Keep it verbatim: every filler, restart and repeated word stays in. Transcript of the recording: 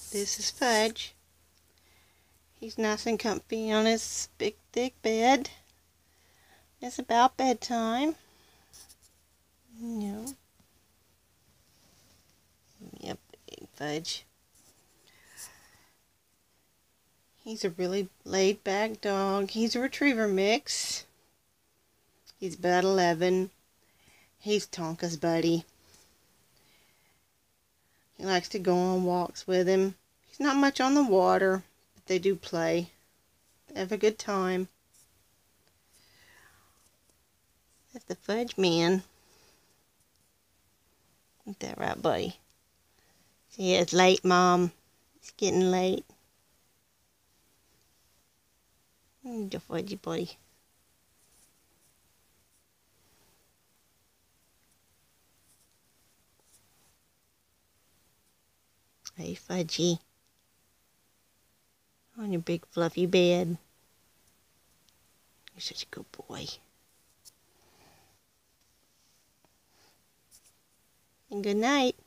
This is Fudge. He's nice and comfy on his big thick bed. It's about bedtime. Yep. Yep, big Fudge. He's a really laid back dog. He's a retriever mix. He's about eleven. He's Tonka's buddy. He likes to go on walks with him. He's not much on the water, but they do play. They have a good time. That's the Fudge man. Ain't that right, buddy? See, it's late, Mom. It's getting late. The Fudgy buddy. Hey, Fudgy. On your big fluffy bed. You're such a good boy. And good night.